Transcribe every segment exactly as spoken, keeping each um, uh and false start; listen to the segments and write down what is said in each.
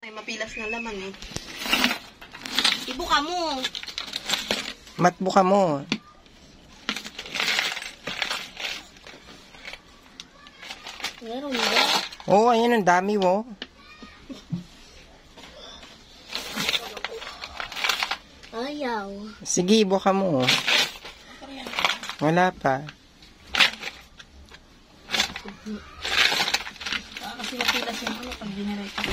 Ay, mapilas na laman eh. Ibuka mo. Matbuka mo. Meron ba? Oo, oh, ayan ang dami wo. Ayaw. Sige, buka mo. Wala pa. Ah, kasi mapilas yung ano pag dinarek ko.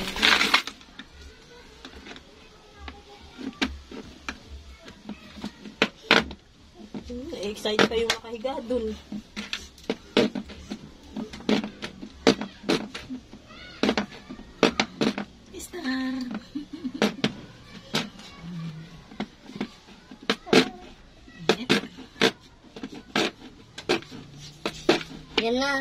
Excited pa yung nakahiga dun. Star. Yan na.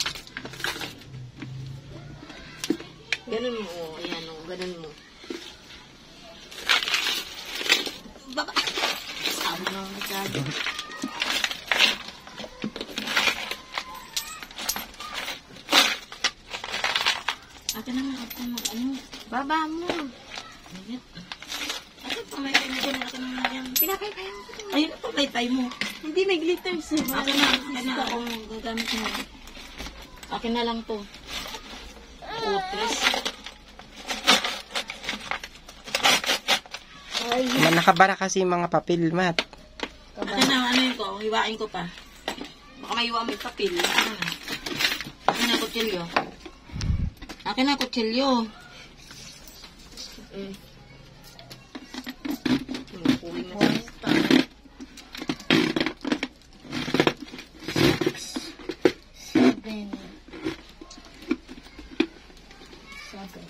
Ganun mo. Ayan o. Ganun mo. Baba. Sabi na ang masyado. Ate naman, ate naman, ano? Baba mo. Ate pa, may pinagyan ako naman yan. Pinapay-pay mo. Ayun na paglaytay mo. Hindi, may glitters. Akin na, akin na akong gagamit mo. Akin na lang to. Utres. Ay. Nakabara kasi yung mga papel, Mat. Akin na, ano yun ko? Hiwain ko pa. Baka may hiwa mo yung papel. Ano na? Akin na, kutsilyo. Akin na, kutsilyo. Mm. Hmm, kuling na siya. Seven. Seven.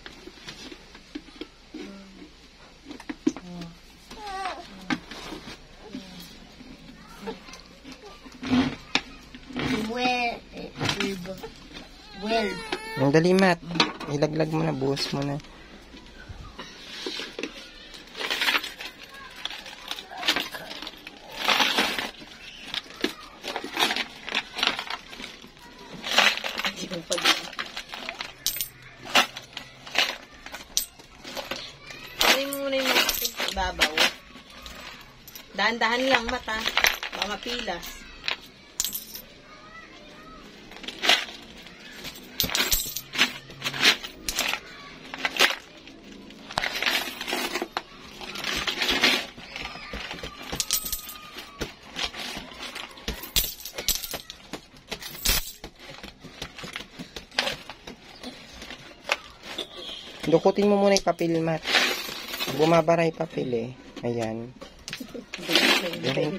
Well, well. Ang dali, Mat. Ilaglag mo na, buhos mo na. Pwede mo muna yung mga kapit sa ibabaw. Dahan-dahan lang, mata. Baka mapilas. Dukutin mo muna yung papel, Mat. Bumabara yung papel eh. Ayan. Ayan.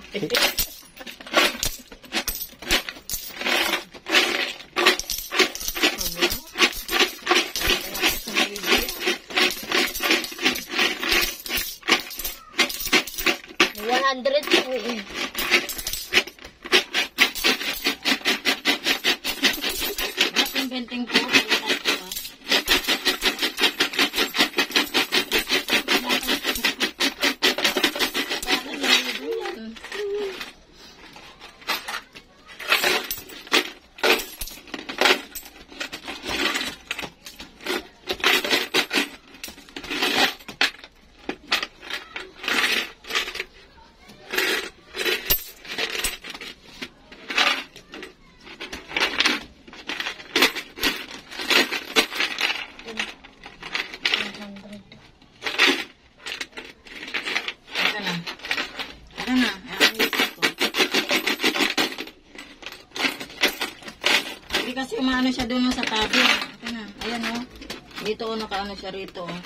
one hundred po eh. Ating benting po. Kasi umaano siya doon sa tabi. Ito na. Ayan o. Oh. Dito o nakaano siya rito. Oh.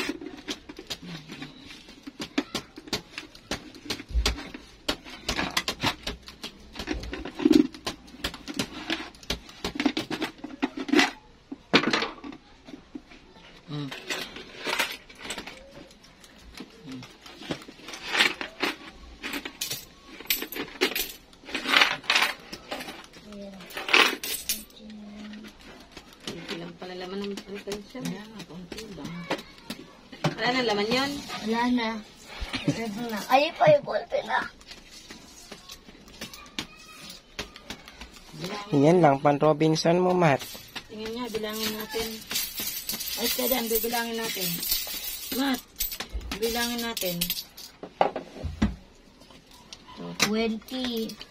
Hmm. Palalaman ng pension. Wala na laman yun? Wala na. Ay, pa yung ballpen na. Yan lang, pan Robinson mo, Mat. Tingnan niya, bilangin natin. Ay, kaya dan, bibilangin natin. Mat, bibilangin natin. Twenty.